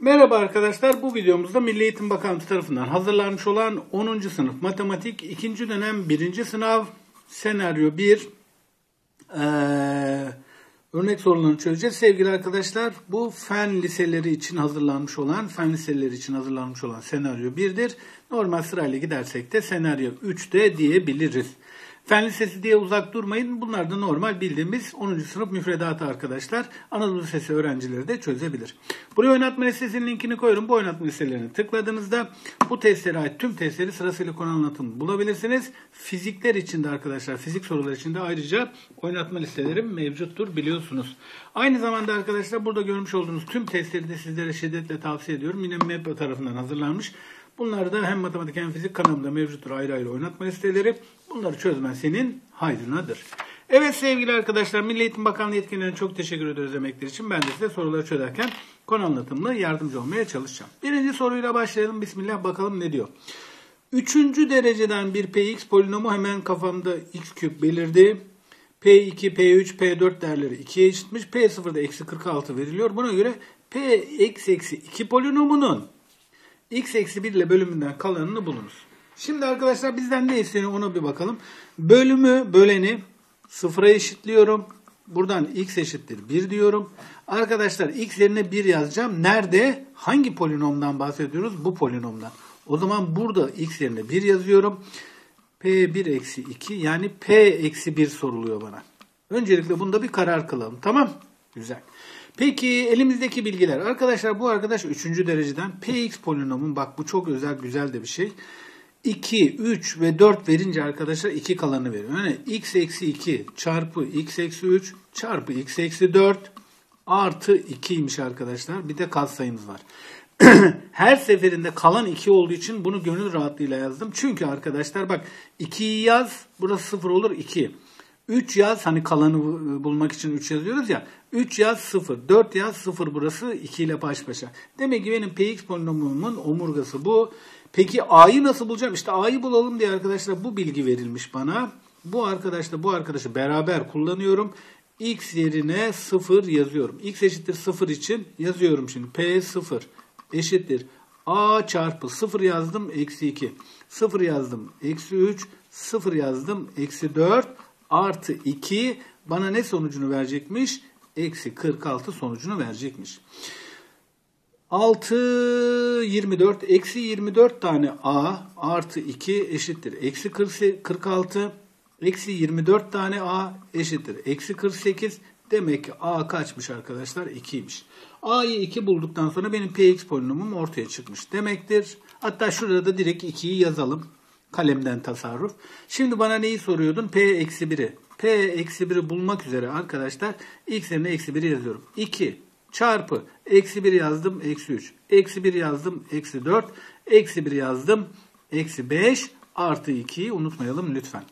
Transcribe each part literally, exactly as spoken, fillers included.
Merhaba arkadaşlar, bu videomuzda Milli Eğitim Bakanlığı tarafından hazırlanmış olan onuncu sınıf matematik ikinci dönem birinci sınav senaryo bir ee, örnek sorularını çözeceğiz. Sevgili arkadaşlar, bu fen liseleri için hazırlanmış olan, fen liseleri için hazırlanmış olan senaryo bir'dir. Normal sırayla gidersek de senaryo üç de diyebiliriz. Fen lisesi diye uzak durmayın. Bunlar da normal bildiğimiz onuncu sınıf müfredatı arkadaşlar. Anadolu Lisesi öğrencileri de çözebilir. Buraya oynatma listesinin linkini koyuyorum. Bu oynatma listelerini tıkladığınızda bu testlere ait tüm testleri sırasıyla konu anlatımı bulabilirsiniz. Fizikler için de arkadaşlar, fizik soruları için de ayrıca oynatma listelerim mevcuttur biliyorsunuz. Aynı zamanda arkadaşlar burada görmüş olduğunuz tüm testleri de sizlere şiddetle tavsiye ediyorum. Yine M E B tarafından hazırlanmış. Bunlar da hem matematik hem fizik kanalımda mevcuttur ayrı ayrı oynatma listeleri. Bunları çözmen senin hayrınadır. Evet sevgili arkadaşlar, Milli Eğitim Bakanlığı yetkililerine çok teşekkür ederiz emekleri için. Ben de size soruları çözerken konu anlatımına yardımcı olmaya çalışacağım. Birinci soruyla başlayalım. Bismillah, bakalım ne diyor. Üçüncü dereceden bir Px polinomu, hemen kafamda x küp belirdi. P iki, P üç, P dört değerleri ikiye eşitmiş. P sıfırda eksi kırk altı veriliyor. Buna göre P x eksi iki polinomunun x eksi bir ile bölümünden kalanını bulunuz. Şimdi arkadaşlar bizden ne isteniyor ona bir bakalım. Bölümü, böleni sıfıra eşitliyorum. Buradan x eşittir bir diyorum. Arkadaşlar x yerine bir yazacağım. Nerede? Hangi polinomdan bahsediyoruz? Bu polinomdan. O zaman burada x yerine bir yazıyorum. P bir eksi iki, yani P eksi bir soruluyor bana. Öncelikle bunda bir karar kılalım. Tamam? Güzel. Peki elimizdeki bilgiler. Arkadaşlar bu arkadaş üçüncü dereceden Px polinomun, bak bu çok özel, güzel de bir şey. iki, üç ve dört verince arkadaşlar iki kalanı veriyor. Yani x eksi iki çarpı x eksi üç çarpı x eksi dört artı ikiymiş arkadaşlar. Bir de katsayımız var. Her seferinde kalan iki olduğu için bunu gönül rahatlığıyla yazdım. Çünkü arkadaşlar bak, ikiyi yaz, burası sıfır olur, iki. üç yaz, hani kalanı bulmak için üç yazıyoruz ya. üç yaz sıfır, dört yaz sıfır, burası iki ile baş başa. Demek ki benim Px polinomumun omurgası bu. Peki a'yı nasıl bulacağım? İşte a'yı bulalım diye arkadaşlar bu bilgi verilmiş bana. Bu arkadaşla bu arkadaşı beraber kullanıyorum. X yerine sıfır yazıyorum. X eşittir sıfır için yazıyorum şimdi. P sıfır eşittir a çarpı sıfır yazdım, eksi iki. sıfır yazdım, eksi üç. sıfır yazdım, eksi dört. Artı iki bana ne sonucunu verecekmiş? Eksi kırk altı sonucunu verecekmiş. altı, yirmi dört, eksi yirmi dört tane a artı iki eşittir. Eksi kırk altı, eksi yirmi dört tane a eşittir. Eksi kırk sekiz. Demek ki a kaçmış arkadaşlar? ikiymiş. A'yı iki bulduktan sonra benim Px polinomum ortaya çıkmış demektir. Hatta şurada da direkt ikiyi yazalım. Kalemden tasarruf. Şimdi bana neyi soruyordun? P eksi biri. P eksi biri bulmak üzere arkadaşlar x yerine eksi biri yazıyorum. iki çarpı eksi bir yazdım, eksi üç. Eksi bir yazdım, eksi dört. Eksi bir yazdım, eksi beş. Artı ikiyi unutmayalım lütfen.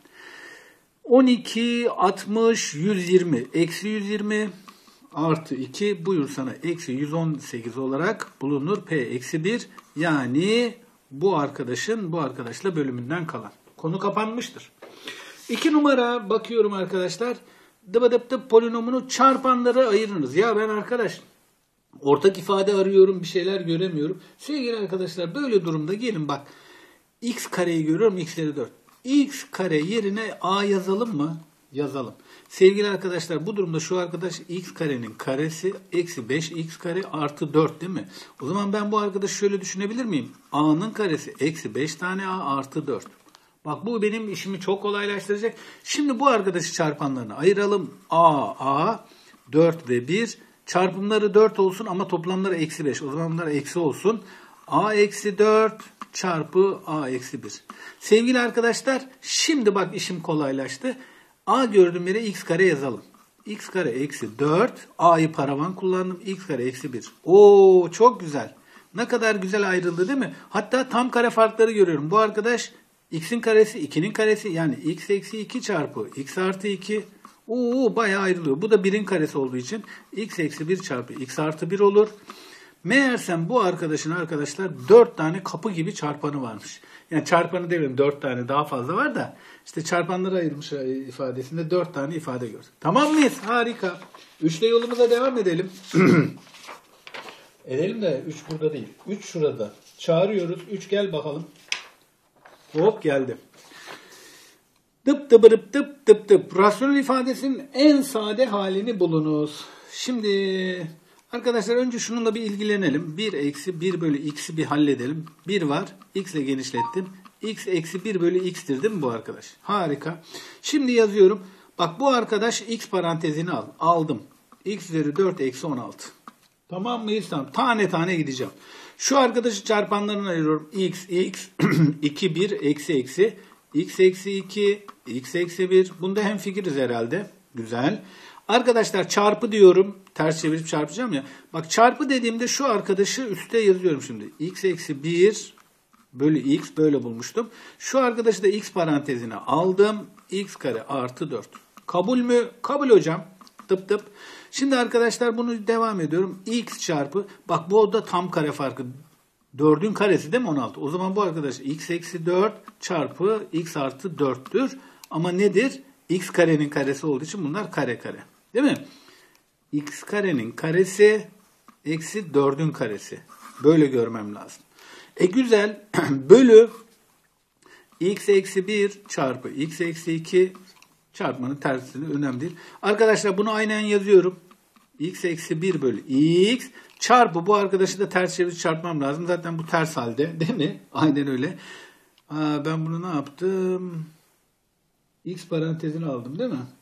on iki, altmış, yüz yirmi. Eksi yüz yirmi artı iki. Buyur sana eksi yüz on sekiz olarak bulunur. P eksi bir. Yani bu arkadaşın bu arkadaşla bölümünden kalan. Konu kapanmıştır. İki numara bakıyorum arkadaşlar. Dıp dıp dıp polinomunu çarpanlara ayırınız. Ya ben arkadaş ortak ifade arıyorum, bir şeyler göremiyorum. Sevgili arkadaşlar böyle durumda gelin bak. X kareyi görüyorum, x'leri dört. X kare yerine a yazalım mı? Yazalım. Sevgili arkadaşlar bu durumda şu arkadaş x karenin karesi eksi beş x kare artı dört değil mi? O zaman ben bu arkadaşı şöyle düşünebilir miyim? A'nın karesi eksi beş tane a artı dört. Bak bu benim işimi çok kolaylaştıracak. Şimdi bu arkadaşı çarpanlarına ayıralım. A, A, dört ve bir. Çarpımları dört olsun ama toplamları eksi beş. O zaman bunlar eksi olsun. A eksi dört çarpı A eksi bir. Sevgili arkadaşlar şimdi bak işim kolaylaştı. A gördüğüm yere x kare yazalım. X kare eksi dört. A'yı paravan kullandım. X kare eksi bir. Oo çok güzel. Ne kadar güzel ayrıldı değil mi? Hatta tam kare farkları görüyorum. Bu arkadaş x'in karesi ikinin karesi, yani x eksi iki çarpı x artı iki. Oo bayağı ayrılıyor. Bu da birin karesi olduğu için x eksi bir çarpı x artı bir olur. Meğersem bu arkadaşın arkadaşlar dört tane kapı gibi çarpanı varmış. Yani çarpanı demeyelim, dört tane daha fazla var da işte çarpanları ayırmış ifadesinde dört tane ifade gördük. Tamam mıyız? Harika. üçle yolumuza devam edelim. Edelim de üç burada değil. üç şurada. Çağırıyoruz. üç gel bakalım. Hop geldi. Tıp tıbırıp tıp tıp tıp. Rasyonel ifadesinin en sade halini bulunuz. Şimdi arkadaşlar önce şununla bir ilgilenelim. bir eksi bir bölü x'i bir halledelim. bir var. X ile genişlettim. X eksi bir bölü x'tir değil mi bu arkadaş? Harika. Şimdi yazıyorum. Bak bu arkadaş x parantezini al. Aldım. X üzeri dört eksi on altı. Tamam mıyız? Tamam. Tane tane gideceğim. Şu arkadaşı çarpanlarını ayırıyorum. X, x, iki, bir, eksi, eksi. X eksi iki, x eksi bir. Bunda hemfikiriz herhalde. Güzel. Arkadaşlar çarpı diyorum. Ters çevirip çarpacağım ya. Bak çarpı dediğimde şu arkadaşı üste yazıyorum şimdi. X eksi bir bölü x böyle bulmuştum. Şu arkadaşı da x parantezine aldım. X kare artı dört. Kabul mü? Kabul hocam. Tıp tıp. Şimdi arkadaşlar bunu devam ediyorum. X çarpı. Bak bu da tam kare farkı. dördün karesi değil mi on altı? O zaman bu arkadaş x eksi dört çarpı x artı dörttür. Ama nedir? X karenin karesi olduğu için bunlar kare kare. Değil mi? X karenin karesi eksi dördün karesi. Böyle görmem lazım. E güzel. Bölü x eksi bir çarpı x eksi iki çarpmanın tersini önemli değil. Arkadaşlar bunu aynen yazıyorum. X eksi bir bölü x çarpı bu arkadaşı da ters çevirip çarpmam lazım. Zaten bu ters halde değil mi? Aynen öyle. Aa, ben bunu ne yaptım? X parantezini aldım değil mi?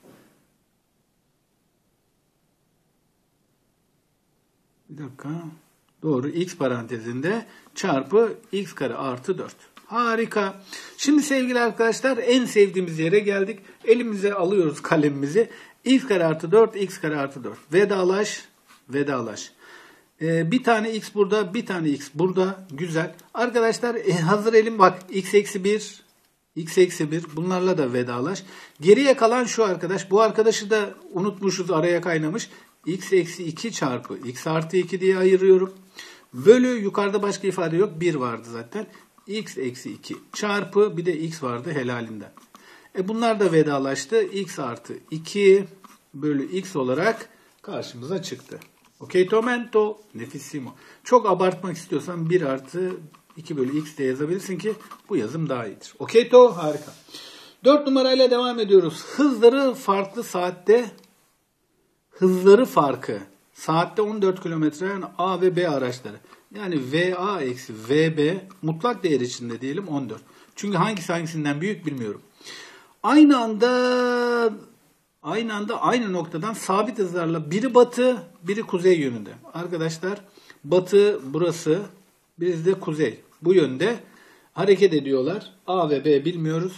Bir dakika. Doğru. X parantezinde çarpı x kare artı dört. Harika. Şimdi sevgili arkadaşlar en sevdiğimiz yere geldik. Elimize alıyoruz kalemimizi. X kare artı dört, x kare artı dört. Vedalaş, vedalaş. Ee, bir tane x burada, bir tane x burada. Güzel. Arkadaşlar e, hazır elim bak. X eksi bir, x eksi bir. Bunlarla da vedalaş. Geriye kalan şu arkadaş. Bu arkadaşı da unutmuşuz, araya kaynamış. X eksi iki çarpı x artı iki diye ayırıyorum. Bölü yukarıda başka ifade yok. bir vardı zaten. X eksi iki çarpı bir de x vardı helalinden. E bunlar da vedalaştı. X artı iki bölü x olarak karşımıza çıktı. Okey tomento nefissimo. Çok abartmak istiyorsan bir artı iki bölü x de yazabilirsin ki bu yazım daha iyidir. Okey to harika. dört numarayla devam ediyoruz. Hızları farklı saatte hızları farkı. Saatte on dört kilometre yani A ve B araçları. Yani V A eksi V B mutlak değer içinde diyelim on dört. Çünkü hangisi hangisinden büyük bilmiyorum. Aynı anda aynı anda aynı noktadan sabit hızlarla biri batı, biri kuzey yönünde. Arkadaşlar batı burası, birisi de kuzey. Bu yönde hareket ediyorlar. A ve B bilmiyoruz.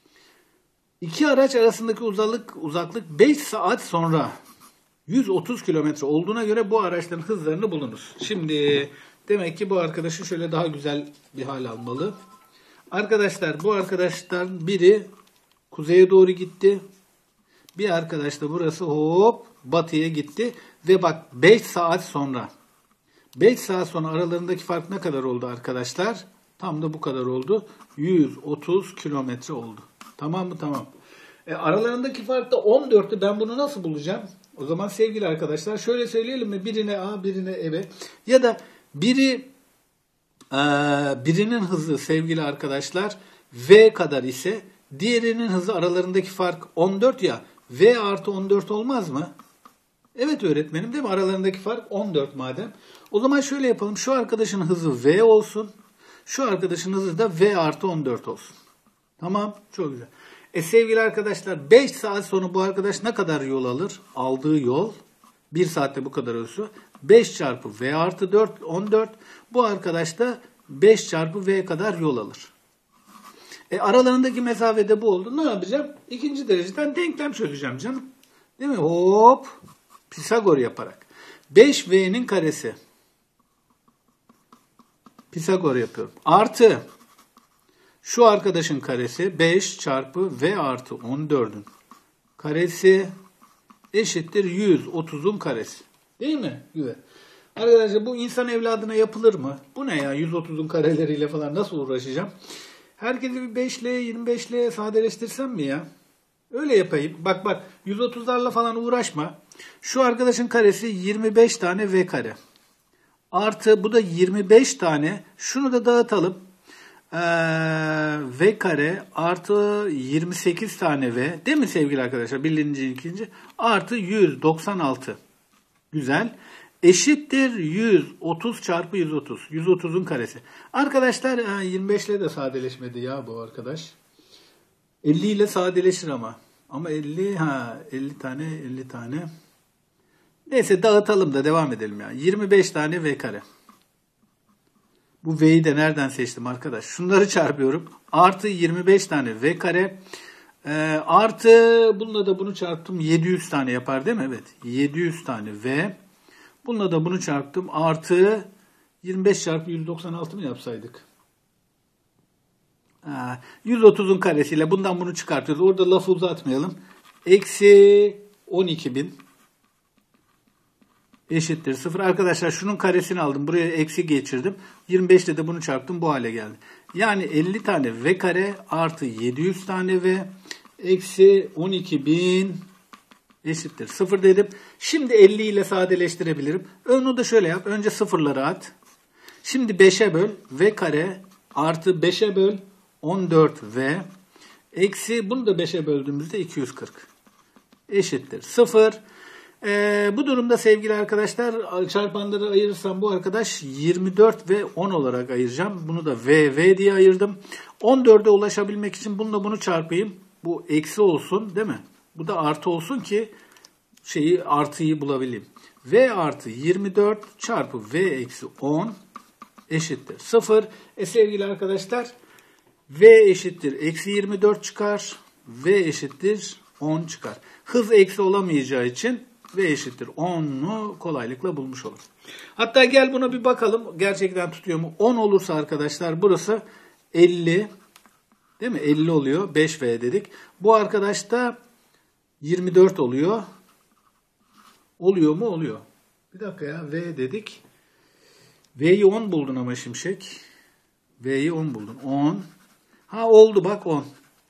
İki araç arasındaki uzaklık uzaklık beş saat sonra yüz otuz kilometre olduğuna göre bu araçların hızlarını bulunuz. Şimdi demek ki bu arkadaşı şöyle daha güzel bir hal almalı. Arkadaşlar bu arkadaşlar biri kuzeye doğru gitti. Bir arkadaş da burası hop batıya gitti. Ve bak beş saat sonra. beş saat sonra aralarındaki fark ne kadar oldu arkadaşlar? Tam da bu kadar oldu. yüz otuz kilometre oldu. Tamam mı? Tamam. E, aralarındaki fark da on dörttü. Ben bunu nasıl bulacağım? O zaman sevgili arkadaşlar şöyle söyleyelim mi? Birine A, birine B. Ya da biri e, birinin hızı sevgili arkadaşlar V kadar ise diğerinin hızı aralarındaki fark on dört ya. V artı on dört olmaz mı? Evet öğretmenim değil mi? Aralarındaki fark on dört madem. O zaman şöyle yapalım. Şu arkadaşın hızı V olsun. Şu arkadaşın hızı da V artı on dört olsun. Tamam. Çok güzel. E sevgili arkadaşlar beş saat sonra bu arkadaş ne kadar yol alır? Aldığı yol bir saatte bu kadar olsa beş çarpı V artı dört on dört. Bu arkadaş da beş çarpı V kadar yol alır. E aralarındaki mesafede bu oldu. Ne yapacağım? İkinci dereceden denklem çözeceğim canım. Değil mi? Hop. Pisagor yaparak. beş V'nin karesi. Pisagor yapıyorum. Artı şu arkadaşın karesi beş çarpı V artı on dördün karesi eşittir yüz otuzun karesi. Değil mi? Güzel. Arkadaşlar bu insan evladına yapılır mı? Bu ne ya? yüz otuzun kareleriyle falan nasıl uğraşacağım? Herkesi bir beş ile yirmi beş ile sadeleştirsem mi ya? Öyle yapayım. Bak bak yüz otuzlarla falan uğraşma. Şu arkadaşın karesi yirmi beş tane V kare. Artı bu da yirmi beş tane. Şunu da dağıtalım. Ee, v kare artı yirmi sekiz tane v. Değil mi sevgili arkadaşlar? Birinci, ikinci. Artı yüz doksan altı. Güzel. Eşittir yüz otuz çarpı yüz otuz. yüz otuzun karesi. Arkadaşlar yirmi beş ile de sadeleşmedi ya bu arkadaş. elli ile sadeleşir ama. Ama elli ha elli tane elli tane. Neyse dağıtalım da devam edelim ya. yirmi beş tane v kare. Bu v'yi de nereden seçtim arkadaş? Şunları çarpıyorum. Artı yirmi beş tane v kare. E, artı bununla da bunu çarptım. yedi yüz tane yapar değil mi? Evet. yedi yüz tane v. Bununla da bunu çarptım. Artı yirmi beş çarpı yüz doksan altı mı yapsaydık? Ha, yüz otuzun karesiyle bundan bunu çıkartıyoruz. Orada lafı uzatmayalım. Eksi on iki bin eşittir sıfır. Arkadaşlar şunun karesini aldım. Buraya eksi geçirdim. yirmi beş ile de bunu çarptım. Bu hale geldi. Yani elli tane v kare artı yedi yüz tane v eksi on iki bin eşittir sıfır dedim. Şimdi elli ile sadeleştirebilirim. Onu da şöyle yap. Önce sıfırları at. Şimdi beşe böl. V kare artı beşe böl on dört v eksi bunu da beşe böldüğümüzde iki yüz kırk eşittir sıfır. Ee, bu durumda sevgili arkadaşlar çarpanları ayırırsam bu arkadaş yirmi dört ve on olarak ayıracağım. Bunu da v, v diye ayırdım. on dörde ulaşabilmek için bununla bunu çarpayım. Bu eksi olsun değil mi? Bu da artı olsun ki şeyi artıyı bulabileyim. V artı yirmi dört çarpı v eksi on eşittir sıfır. E sevgili arkadaşlar v eşittir eksi yirmi dört çıkar. V eşittir on çıkar. Hız eksi olamayacağı için v eşittir on'u kolaylıkla bulmuş olur. Hatta gel buna bir bakalım. Gerçekten tutuyor mu? on olursa arkadaşlar burası elli. Değil mi? elli oluyor. beş v dedik. Bu arkadaş da yirmi dört oluyor. Oluyor mu? Oluyor. Bir dakika ya. V dedik. V'yi on buldun ama Şimşek. V'yi on buldun. on. Ha oldu bak on.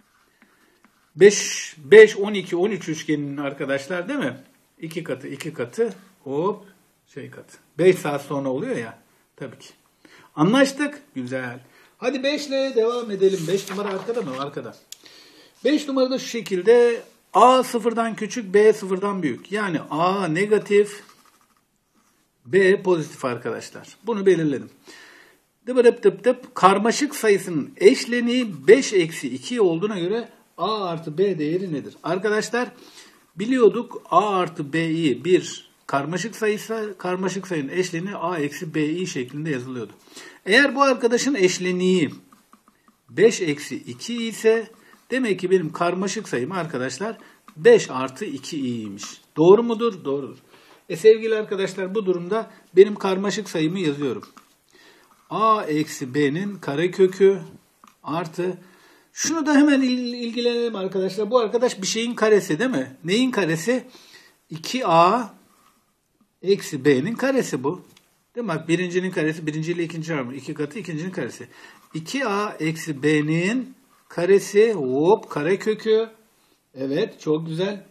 beş, beş, on iki, on üç üçgeninin arkadaşlar değil mi? iki katı, iki katı. Hop. Şey katı. beş saat sonra oluyor ya. Tabii ki. Anlaştık. Güzel. Hadi beş ile devam edelim. beş numara arkada mı? Arkada. beş numarada şu şekilde A sıfırdan küçük, B sıfırdan büyük. Yani A negatif, B pozitif arkadaşlar. Bunu belirledim. Dıp dıp dıp. Karmaşık sayısının eşleniği beş eksi iki olduğuna göre A artı B değeri nedir? Arkadaşlar biliyorduk A artı B'yi bir karmaşık sayısı, karmaşık sayının eşleniği A eksi B'yi şeklinde yazılıyordu. Eğer bu arkadaşın eşleniği beş eksi iki ise demek ki benim karmaşık sayım arkadaşlar beş artı iki i'ymiş. Doğru mudur? Doğrudur. E sevgili arkadaşlar bu durumda benim karmaşık sayımı yazıyorum. A eksi B'nin karekökü artı şunu da hemen il, ilgilenelim arkadaşlar. Bu arkadaş bir şeyin karesi değil mi? Neyin karesi? iki a eksi B'nin karesi bu. Değil mi? Bak birincinin karesi birinci ile ikinci çarpımı. iki katı ikincinin karesi. iki a eksi B'nin karesi hop karekökü. Evet çok güzel.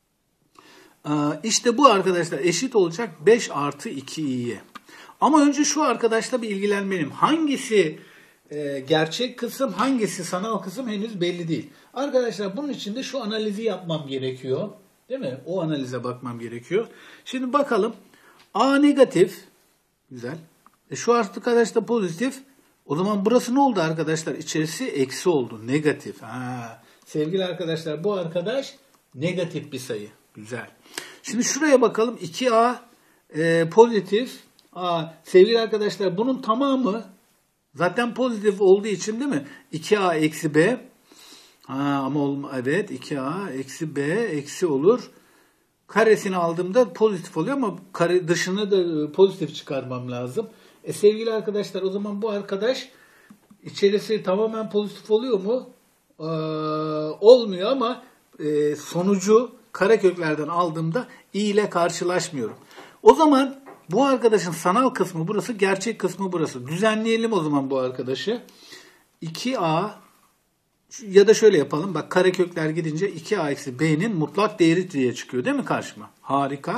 İşte bu arkadaşlar eşit olacak beş artı iki i'ye. Ama önce şu arkadaşla bir ilgilenmeliyim. Hangisi e, gerçek kısım, hangisi sanal kısım henüz belli değil. Arkadaşlar bunun için de şu analizi yapmam gerekiyor. Değil mi? O analize bakmam gerekiyor. Şimdi bakalım. A negatif. Güzel. E şu arkadaş da pozitif. O zaman burası ne oldu arkadaşlar? İçerisi eksi oldu. Negatif. Ha. Sevgili arkadaşlar bu arkadaş negatif bir sayı. Güzel. Şimdi şuraya bakalım. iki a e, pozitif. A. Sevgili arkadaşlar bunun tamamı zaten pozitif olduğu için değil mi? iki a eksi B. Ha, ama olma, evet iki a eksi B eksi olur. Karesini aldığımda pozitif oluyor ama kare dışını da pozitif çıkarmam lazım. E sevgili arkadaşlar o zaman bu arkadaş içerisi tamamen pozitif oluyor mu? Ee, olmuyor ama e, sonucu kareköklerden aldığımda i ile karşılaşmıyorum. O zaman bu arkadaşın sanal kısmı burası, gerçek kısmı burası. Düzenleyelim o zaman bu arkadaşı. iki a ya da şöyle yapalım. Bak karekökler gidince iki a eksi B'nin mutlak değeri diye çıkıyor değil mi karşıma? Harika.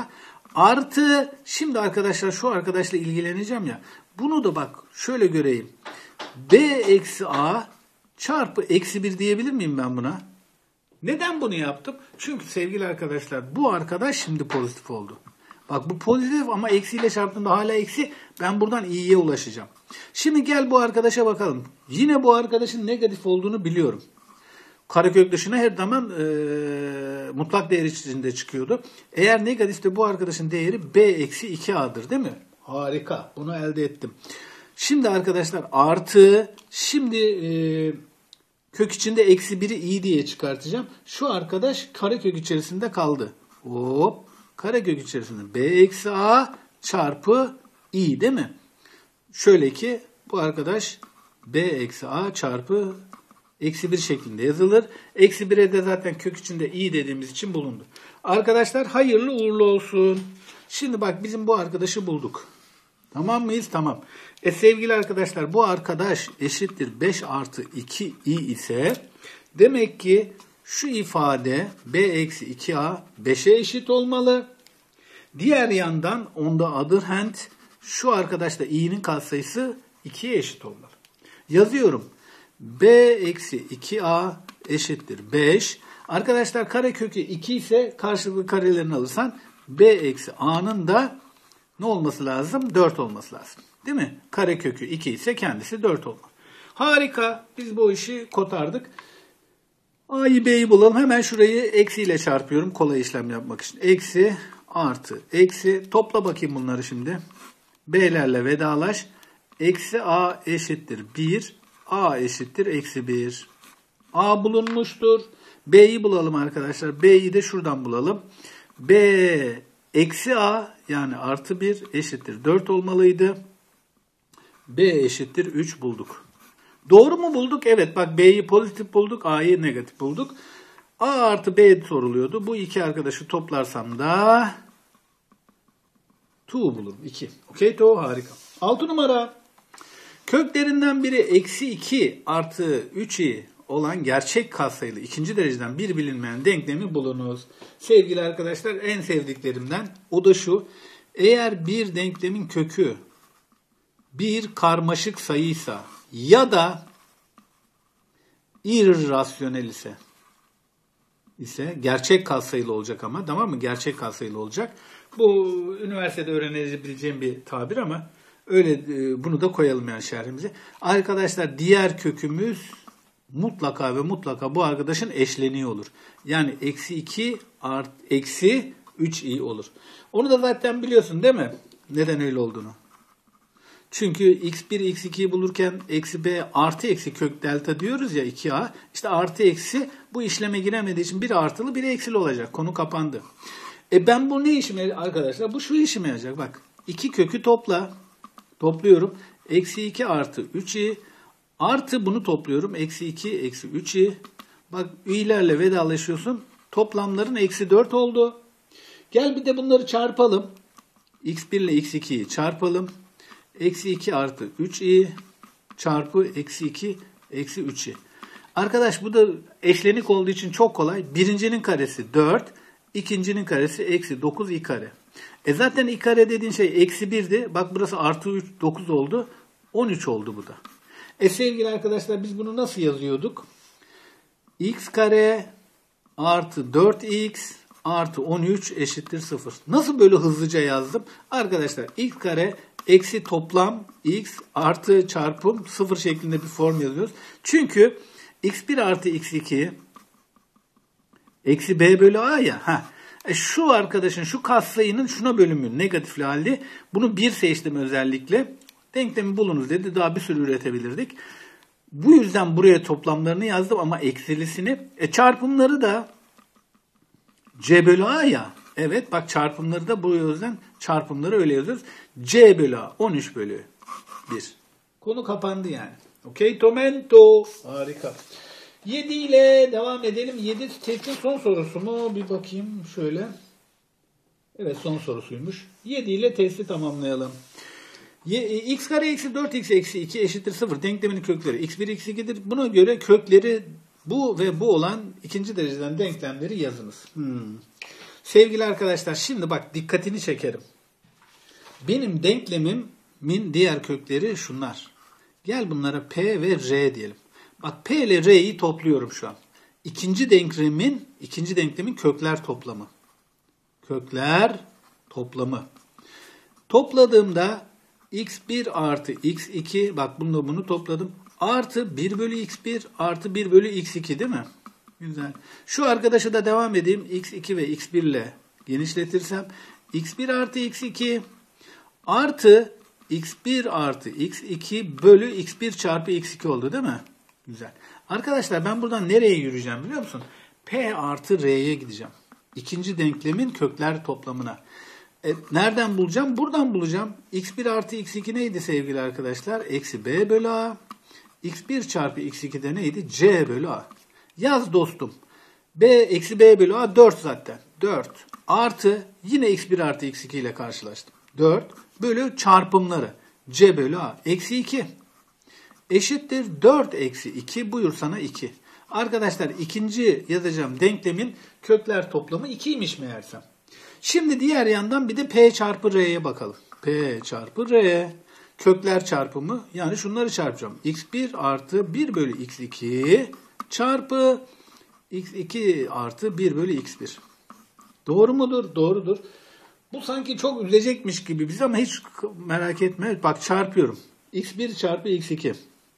Artı şimdi arkadaşlar şu arkadaşla ilgileneceğim ya. Bunu da bak şöyle göreyim. B eksi A çarpı eksi bir diyebilir miyim ben buna? Neden bunu yaptım? Çünkü sevgili arkadaşlar bu arkadaş şimdi pozitif oldu. Bak bu pozitif ama eksiyle çarptığımda hala eksi. Ben buradan i'ye ulaşacağım. Şimdi gel bu arkadaşa bakalım. Yine bu arkadaşın negatif olduğunu biliyorum. Karekök dışına her zaman e, mutlak değer içinde çıkıyordu. Eğer negatifte bu arkadaşın değeri b eksi iki a'dır değil mi? Harika. Bunu elde ettim. Şimdi arkadaşlar artı şimdi e, kök içinde eksi biri i diye çıkartacağım. Şu arkadaş karekök içerisinde kaldı. Hop. Karekök içerisinde b eksi a çarpı i değil mi? Şöyle ki bu arkadaş b eksi a çarpı eksi bir şeklinde yazılır. Eksi bire de zaten kök içinde i dediğimiz için bulundu. Arkadaşlar hayırlı uğurlu olsun. Şimdi bak bizim bu arkadaşı bulduk. Tamam mıyız? Tamam. E sevgili arkadaşlar bu arkadaş eşittir beş artı iki i ise demek ki şu ifade b eksi iki a beşe eşit olmalı. Diğer yandan on the other hand şu arkadaşla i'nin katsayısı ikiye eşit olmalı. Yazıyorum. b eksi iki a eşittir beş. Arkadaşlar karekökü iki ise karşılıklı karelerini alırsan b eksi a'nın da ne olması lazım? dört olması lazım. Değil mi? Karekökü iki ise kendisi dört olmalı. Harika. Biz bu işi kotardık. A'yı b'yi bulalım. Hemen şurayı eksiyle çarpıyorum kolay işlem yapmak için. Eksi artı eksi. Topla bakayım bunları şimdi. B'lerle vedalaş. Eksi a eşittir bir. A eşittir eksi bir. A bulunmuştur. B'yi bulalım arkadaşlar. B'yi de şuradan bulalım. B eksi a yani artı bir eşittir dört olmalıydı. B eşittir üç bulduk. Doğru mu bulduk? Evet bak B'yi pozitif bulduk. A'yı negatif bulduk. A artı B soruluyordu. Bu iki arkadaşı toplarsam da iki bulurum. iki. Okey to harika. altı numara. Köklerinden biri eksi iki artı üç i olan gerçek katsayılı ikinci dereceden bir bilinmeyen denklemi bulunuz. Sevgili arkadaşlar en sevdiklerimden o da şu. Eğer bir denklemin kökü bir karmaşık sayıysa ya da irrasyonel ise ise gerçek katsayılı olacak ama tamam mı? Gerçek katsayılı olacak. Bu üniversitede öğrenebileceğim bir tabir ama öyle bunu da koyalım yani şerhimize. Arkadaşlar diğer kökümüz mutlaka ve mutlaka bu arkadaşın eşleniği olur. Yani eksi iki art, eksi üç i olur. Onu da zaten biliyorsun değil mi? Neden öyle olduğunu. Çünkü x bir, x ikiyi bulurken eksi b artı eksi kök delta diyoruz ya iki a. İşte artı eksi bu işleme giremediği için biri artılı biri eksili olacak. Konu kapandı. E ben bu ne işime arkadaşlar? Bu şu işime yarayacak. Bak iki kökü topla. Topluyorum. Eksi iki artı üç i. Artı bunu topluyorum. Eksi iki, eksi üç i. Bak i'lerle vedalaşıyorsun. Toplamların eksi dört oldu. Gel bir de bunları çarpalım. x bir ile x ikiyi çarpalım. Eksi iki artı üç i çarpı eksi iki, eksi üç i. Arkadaş bu da eşlenik olduğu için çok kolay. Birincinin karesi dört. İkincinin karesi eksi dokuz i kare. E zaten i kare dediğin şey eksi birdi. Bak burası artı üç, dokuz oldu. on üç oldu bu da. E sevgili arkadaşlar biz bunu nasıl yazıyorduk? X kare artı dört x artı on üç eşittir sıfır. Nasıl böyle hızlıca yazdım? Arkadaşlar x kare eksi toplam x artı çarpım sıfır şeklinde bir form yazıyoruz. Çünkü x bir artı x iki eksi b bölü a ya. Heh. E şu arkadaşın şu katsayının şuna bölümü negatifli halde. Bunu bir seçtim özellikle. Denklemi bulunuz dedi. Daha bir sürü üretebilirdik. Bu yüzden buraya toplamlarını yazdım ama eksilisini. E çarpımları da c bölü a ya. Evet bak çarpımları da bu yüzden çarpımları öyle yazıyoruz. C bölü a on üç bölü bir. Konu kapandı yani. Okey tomento. Harika. yedi ile devam edelim. yedi testin son sorusu mu? Bir bakayım şöyle. Evet son sorusuymuş. yedi ile testi tamamlayalım. X kare eksi dört x eksi iki eşittir sıfır. Denkleminin kökleri x bir x iki'dir. Buna göre kökleri bu ve bu olan ikinci dereceden denklemleri yazınız. Hmm. Sevgili arkadaşlar şimdi bak dikkatini çekerim. Benim denklemimin diğer kökleri şunlar. Gel bunlara P ve R diyelim. Bak P ile R'yi topluyorum şu an. İkinci denklemin, ikinci denklemin kökler toplamı. Kökler toplamı. Topladığımda x bir artı x iki, bak bunu bunu topladım. Artı bir bölü x bir artı bir bölü x iki değil mi? Güzel. Şu arkadaşı da devam edeyim. x iki ve x bir ile genişletirsem x bir artı x iki artı x bir artı x iki bölü x bir çarpı x iki oldu değil mi? Güzel. Arkadaşlar ben buradan nereye yürüyeceğim biliyor musun? P artı R'ye gideceğim. İkinci denklemin kökler toplamına. E, nereden bulacağım? Buradan bulacağım. x bir artı x iki neydi sevgili arkadaşlar? Eksi b bölü a. x bir çarpı x iki de neydi? C bölü a. Yaz dostum. B eksi b bölü a dört zaten. dört artı yine x bir artı x iki ile karşılaştım. dört bölü çarpımları. C bölü a. Eksi iki. Eşittir dört eksi iki. Buyur sana iki. Arkadaşlar ikinci yazacağım denklemin kökler toplamı ikiymiş meğersem. Şimdi diğer yandan bir de P çarpı R'ye bakalım. P çarpı R. Kökler çarpımı, yani şunları çarpacağım. x bir artı bir bölü x iki çarpı x iki artı bir bölü x bir. Doğru mudur? Doğrudur. Bu sanki çok üzecekmiş gibi bizi ama hiç merak etme. Bak çarpıyorum. x bir çarpı x iki.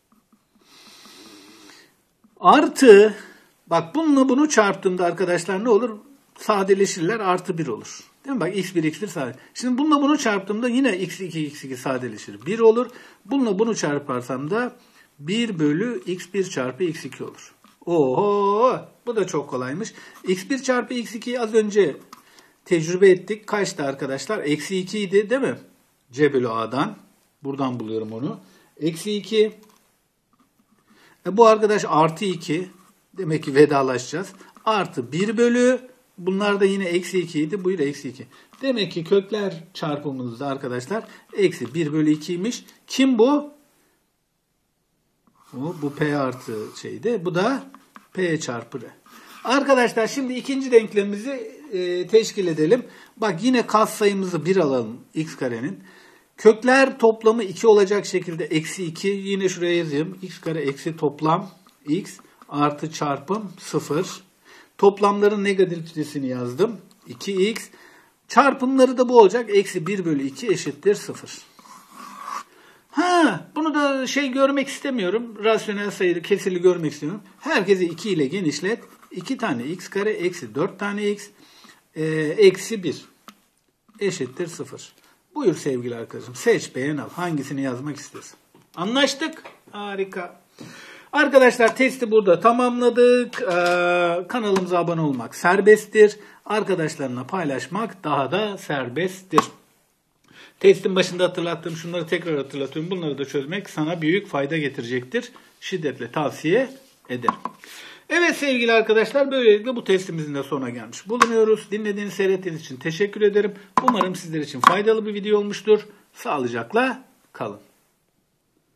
Artı, bak bununla bunu çarptığımda arkadaşlar ne olur? Sadeleşirler, artı bir olur. Değil mi? Bak x bir x bir sadeleşir. Şimdi bununla bunu çarptığımda yine x iki x iki sadeleşir. bir olur. Bununla bunu çarparsam da bir bölü x bir çarpı x iki olur. Oho! Bu da çok kolaymış. x bir çarpı x ikiyi az önce tecrübe ettik. Kaçtı arkadaşlar? Eksi iki idi değil mi? C bölü a'dan. Buradan buluyorum onu. Eksi iki. E bu arkadaş artı iki. Demek ki vedalaşacağız. Artı bir bölü. Bunlar da yine eksi iki idi. Bu yine eksi iki. Demek ki kökler çarpımımızda arkadaşlar eksi bir bölü ikiymiş. Kim bu? Bu, bu P artı şeydi. Bu da P çarpı R. Arkadaşlar şimdi ikinci denklemimizi e, teşkil edelim. Bak yine katsayımızı bir alalım x karenin. Kökler toplamı iki olacak şekilde eksi iki. Yine şuraya yazayım. X kare eksi toplam x artı çarpım sıfır. Toplamların negatifini yazdım. iki x. Çarpımları da bu olacak. Eksi bir bölü iki eşittir sıfır. Ha, bunu da şey görmek istemiyorum. Rasyonel sayılı kesirli görmek istiyorum. Herkesi iki ile genişlet. iki tane x kare eksi dört tane x e, eksi bir eşittir sıfır. Buyur sevgili arkadaşım. Seç, beğen, al. Hangisini yazmak istiyorsun? Anlaştık. Harika. Arkadaşlar testi burada tamamladık. Ee, kanalımıza abone olmak serbesttir. Arkadaşlarına paylaşmak daha da serbesttir. Testin başında hatırlattığım şunları tekrar hatırlatıyorum. Bunları da çözmek sana büyük fayda getirecektir. Şiddetle tavsiye ederim. Evet sevgili arkadaşlar, böylelikle bu testimizin de sonuna gelmiş bulunuyoruz. Dinlediğiniz, seyrettiğiniz için teşekkür ederim. Umarım sizler için faydalı bir video olmuştur. Sağlıcakla kalın.